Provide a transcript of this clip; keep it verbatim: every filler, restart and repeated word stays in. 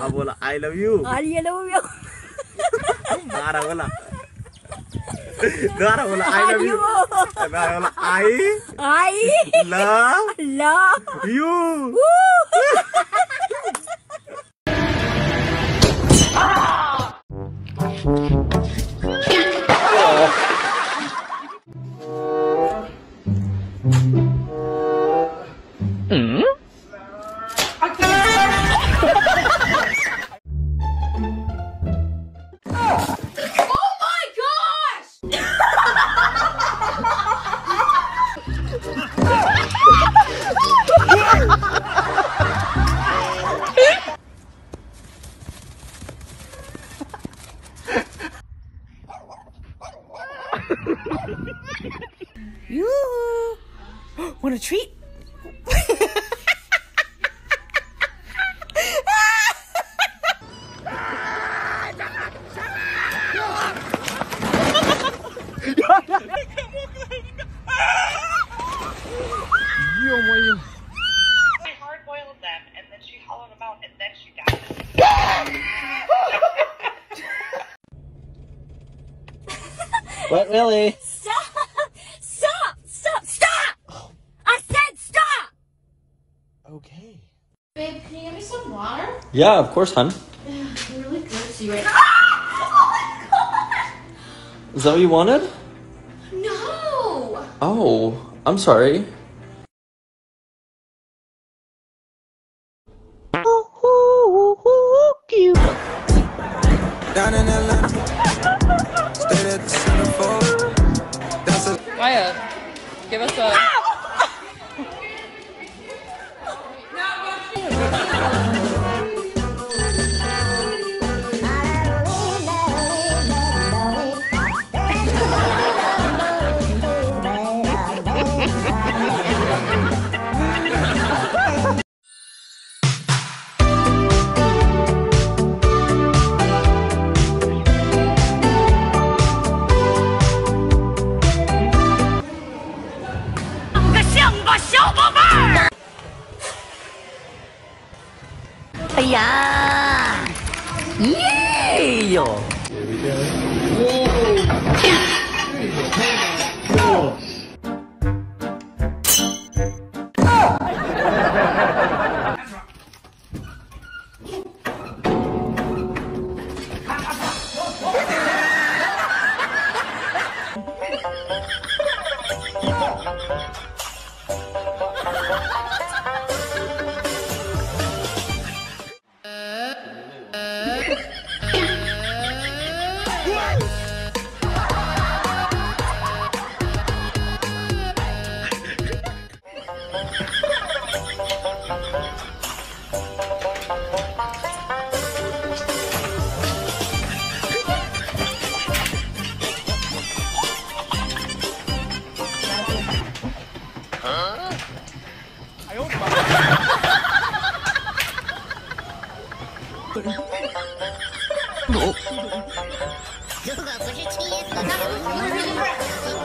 अब बोला I love you. I love you. दोबारा बोला दोबारा बोला आई लव यू। दोबारा बोला I I love love you. You want a treat? I hard-boiled them, and then she hollowed them out, and then she died. What, Lily? Stop! Stop! Stop! Stop! I said stop! Okay. Babe, can you get me some water? Yeah, of course, hon. I'm really thirsty right now. Oh my god! Is that what you wanted? No! Oh, I'm sorry. Down in Atlanta, stayed at the centerfold. That's a Wyatt, give us a. Ây da! Yeah! No.